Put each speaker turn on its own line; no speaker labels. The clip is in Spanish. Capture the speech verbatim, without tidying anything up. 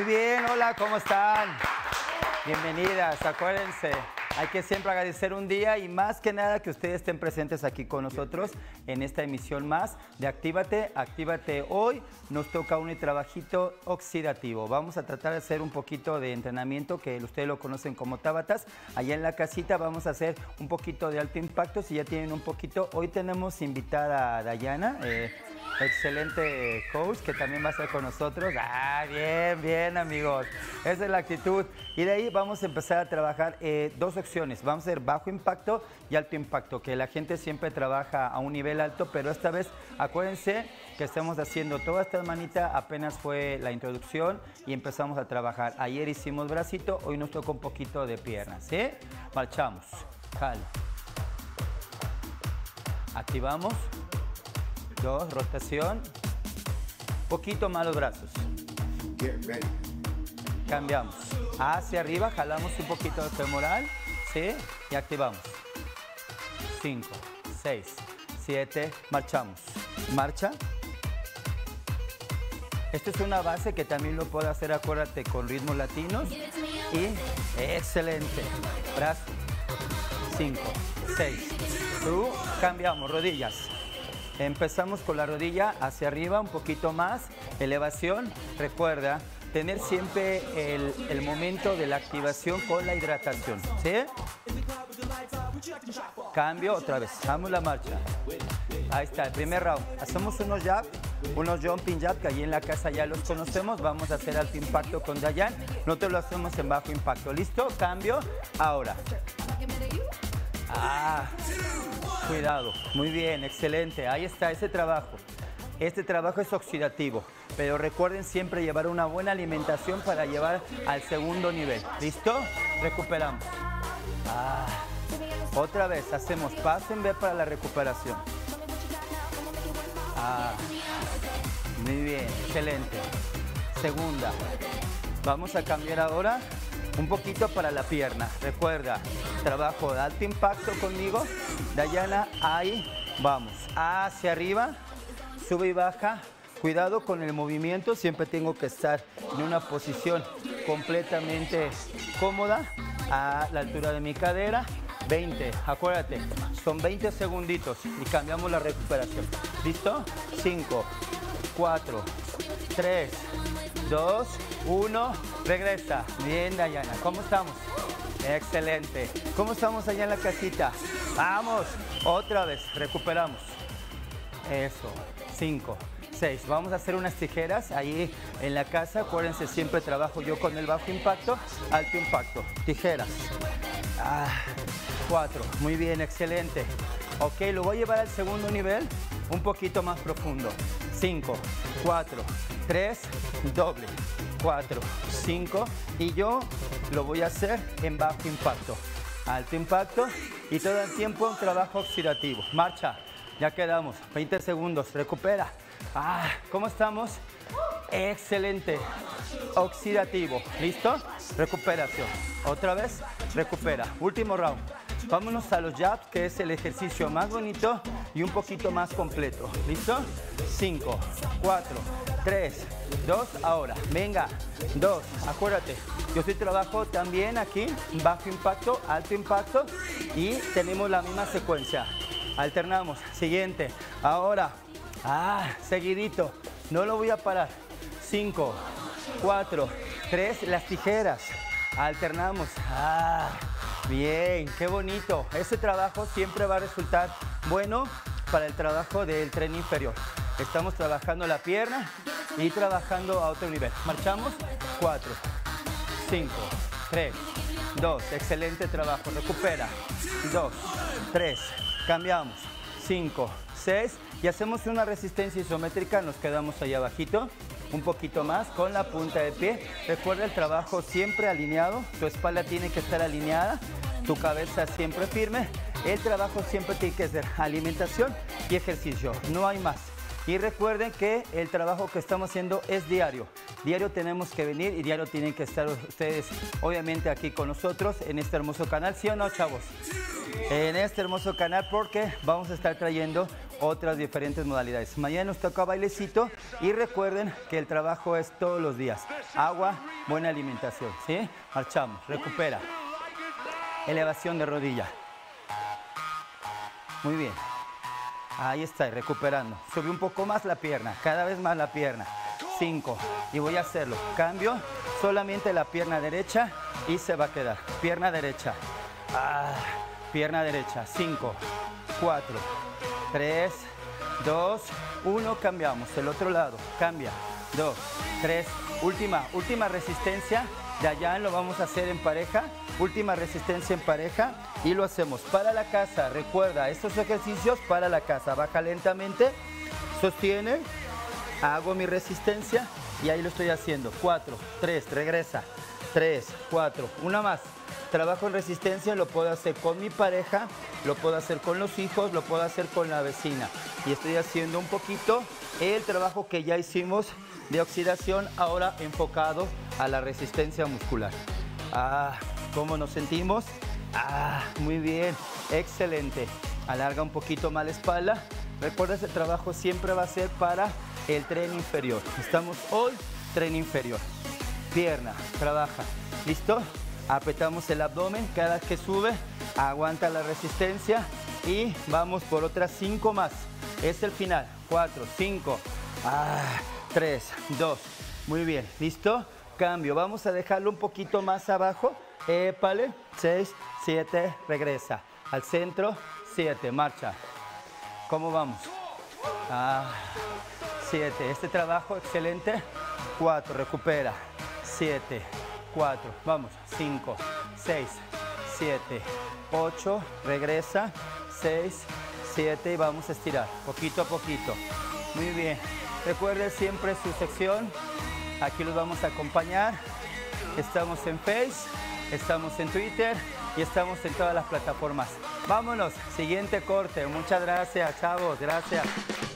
bien, hola, ¿cómo están? Bienvenidas, acuérdense, hay que siempre agradecer un día y más que nada que ustedes estén presentes aquí con nosotros en esta emisión más de Actívate, Actívate. Hoy nos toca un trabajito oxidativo. Vamos a tratar de hacer un poquito de entrenamiento que ustedes lo conocen como Tabatas. Allá en la casita vamos a hacer un poquito de alto impacto, si ya tienen un poquito. Hoy tenemos invitada a Dayana, eh, excelente coach que también va a estar con nosotros. Ah, bien, bien amigos, esa es la actitud. Y de ahí vamos a empezar a trabajar eh, dos opciones. Vamos a hacer bajo impacto y alto impacto, que la gente siempre trabaja a un nivel alto, pero esta vez acuérdense que estamos haciendo toda esta manita, apenas fue la introducción y empezamos a trabajar. Ayer hicimos bracito, hoy nos toca un poquito de piernas, ¿sí? Marchamos, jalo. Activamos. Dos, rotación. Poquito más los brazos. Cambiamos. Hacia arriba, jalamos un poquito de femoral, ¿sí? Y activamos. Cinco, seis, siete, marchamos. Marcha. Esto es una base que también lo puedo hacer, acuérdate, con ritmos latinos. Y excelente. Brazo. Cinco, seis. Tú, cambiamos, rodillas. Empezamos con la rodilla hacia arriba, un poquito más, elevación. Recuerda, tener siempre el, el momento de la activación con la hidratación, ¿sí? Cambio, otra vez, damos la marcha. Ahí está, el primer round. Hacemos unos jab, unos jumping jab, que allí en la casa ya los conocemos. Vamos a hacer alto impacto con Dayan. No te lo hacemos en bajo impacto. ¿Listo? Cambio, ahora. Ah, cuidado, muy bien, excelente, ahí está ese trabajo. Este trabajo es oxidativo, pero recuerden siempre llevar una buena alimentación para llevar al segundo nivel. ¿Listo? Recuperamos. Ah, otra vez, hacemos paso en B para la recuperación. Ah, muy bien, excelente. Segunda. Vamos a cambiar ahora un poquito para la pierna. Recuerda, trabajo de alto impacto conmigo. Dayana, ahí vamos. Hacia arriba, sube y baja. Cuidado con el movimiento. Siempre tengo que estar en una posición completamente cómoda a la altura de mi cadera. veinte, acuérdate, son veinte segunditos y cambiamos la recuperación. ¿Listo? cinco, cuatro, tres, dos, uno, regresa. Bien, Dayana, ¿cómo estamos? Excelente. ¿Cómo estamos allá en la casita? Vamos, otra vez, recuperamos. Eso, cinco, seis. Vamos a hacer unas tijeras ahí en la casa. Acuérdense, siempre trabajo yo con el bajo impacto, alto impacto. Tijeras. Ah, cuatro, muy bien, excelente. Ok, lo voy a llevar al segundo nivel, un poquito más profundo. cinco, cuatro, tres, doble. cuatro, cinco y yo lo voy a hacer en bajo impacto. Alto impacto y todo el tiempo un trabajo oxidativo. Marcha, ya quedamos, veinte segundos, recupera. Ah, ¿cómo estamos? Excelente. Oxidativo, ¿listo? Recuperación. Otra vez, recupera. Último round. Vámonos a los jabs, que es el ejercicio más bonito y un poquito más completo. ¿Listo? cinco, cuatro, tres, dos, ahora. Venga, dos, acuérdate. Yo estoy trabajo también aquí, bajo impacto, alto impacto y tenemos la misma secuencia. Alternamos. Siguiente. Ahora. Ah, seguidito. No lo voy a parar. cinco, cuatro, tres, las tijeras. Alternamos. Ah. Bien, qué bonito. Ese trabajo siempre va a resultar bueno para el trabajo del tren inferior. Estamos trabajando la pierna y trabajando a otro nivel. Marchamos. cuatro, cinco, tres, dos. Excelente trabajo. Recupera. dos, tres. Cambiamos. cinco, seis. Y hacemos una resistencia isométrica. Nos quedamos allá abajito. Un poquito más con la punta de pie. Recuerda el trabajo siempre alineado. Tu espalda tiene que estar alineada. Tu cabeza siempre firme. El trabajo siempre tiene que ser alimentación y ejercicio. No hay más. Y recuerden que el trabajo que estamos haciendo es diario. Diario tenemos que venir y diario tienen que estar ustedes, obviamente, aquí con nosotros en este hermoso canal. ¿Sí o no, chavos? En este hermoso canal, porque vamos a estar trayendo otras diferentes modalidades. Mañana nos toca bailecito y recuerden que el trabajo es todos los días. Agua, buena alimentación, ¿sí? Marchamos, recupera. Elevación de rodilla. Muy bien. Ahí está, recuperando. Sube un poco más la pierna, cada vez más la pierna. Cinco. Y voy a hacerlo. Cambio solamente la pierna derecha y se va a quedar. Pierna derecha. Ah, pierna derecha. Cinco, cuatro, tres, dos, uno. Cambiamos. El otro lado. Cambia. Dos, tres. Última, última resistencia. De allá lo vamos a hacer en pareja. Última resistencia en pareja y lo hacemos para la casa. Recuerda, estos ejercicios para la casa. Baja lentamente, sostiene, hago mi resistencia y ahí lo estoy haciendo. Cuatro, tres, regresa. Tres, cuatro, una más. Trabajo en resistencia, lo puedo hacer con mi pareja, lo puedo hacer con los hijos, lo puedo hacer con la vecina. Y estoy haciendo un poquito el trabajo que ya hicimos de oxidación, ahora enfocado a la resistencia muscular. Ah, ¿cómo nos sentimos? Ah, muy bien, excelente. Alarga un poquito más la espalda. Recuerda, ese trabajo siempre va a ser para el tren inferior. Estamos hoy, tren inferior. Pierna, trabaja. ¿Listo? Apretamos el abdomen cada vez que sube, aguanta la resistencia y vamos por otras cinco más. Es el final. Cuatro, cinco, ah, tres, dos. Muy bien, ¿listo? Cambio, vamos a dejarlo un poquito más abajo. Épale, seis, siete, regresa. Al centro, siete, marcha. ¿Cómo vamos? Ah, siete, este trabajo excelente. cuatro, recupera. siete, cuatro, vamos. cinco, seis, siete, ocho, regresa. seis, siete y vamos a estirar, poquito a poquito. Muy bien. Recuerde siempre su sección. Aquí los vamos a acompañar. Estamos en Face, estamos en Twitter y estamos en todas las plataformas. Vámonos, siguiente corte. Muchas gracias, chavos. Gracias.